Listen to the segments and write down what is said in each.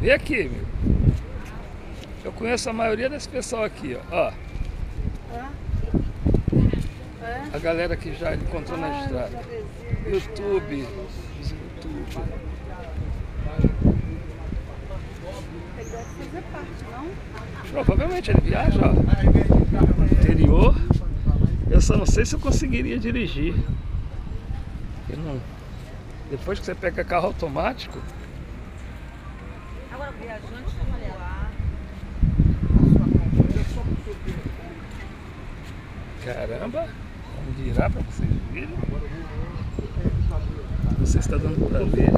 Vem aqui, meu. Eu conheço a maioria desse pessoal aqui, ó. A galera que já encontrou na estrada. YouTube. Os YouTube. Ele deve fazer parte, não? Provavelmente ele viaja, ó. Interior. Eu só não sei se eu conseguiria dirigir. Eu não. Depois que você pega carro automático. Agora o viajante vai lá. Caramba, vamos virar para vocês verem. Não sei se está dando para ver.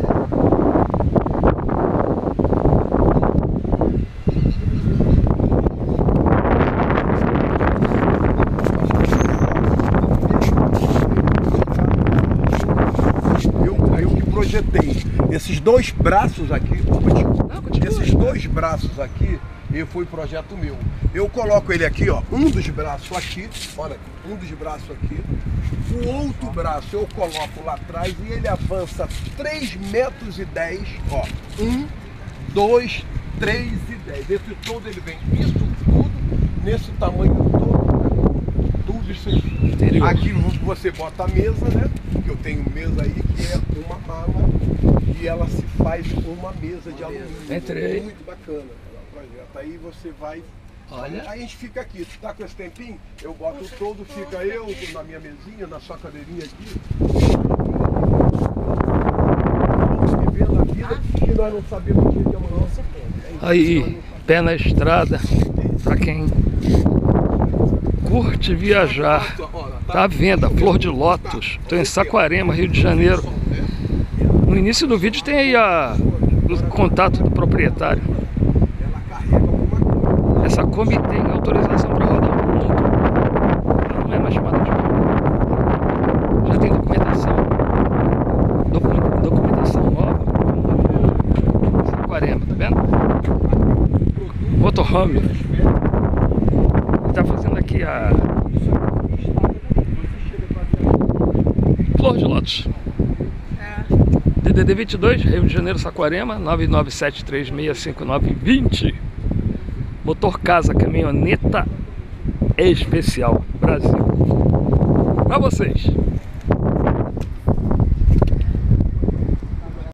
Eu que projetei esses dois braços aqui, esses dois braços aqui, foi projeto meu. Eu coloco ele aqui, ó, um dos braços aqui, olha, um dos braços aqui, o outro braço eu coloco lá atrás e ele avança 3,10 metros, ó, 1, 2, 3 e 10. Esse todo ele vem isso tudo, nesse tamanho todo, tudo isso aqui. Aqui você bota a mesa, né, que eu tenho mesa aí que é uma mala e ela se faz uma mesa de alumínio. Entrei. Muito bacana o projeto. Aí você vai. Olha. Aí a gente fica aqui, tá com esse tempinho? Eu boto todo, fica eu na minha mesinha, na sua cadeirinha aqui. Vamos vivendo a vida que nós não sabemos o dia de amanhã. Aí, pé na estrada, para quem curte viajar. Tá à venda, flor de lótus. Estou em Saquarema, Rio de Janeiro. No início do vídeo tem aí o contato do proprietário. Essa Kombi tem autorização para rodar o mundo. Ela não é mais chamada de Kombi. Já tem documentação. Documentação nova. Saquarema, tá vendo? Motorhome. Ele tá fazendo aqui a flor de lótus. DDD 22, Rio de Janeiro, Saquarema, 997365920. Motor Casa, caminhoneta especial, Brasil. Pra vocês.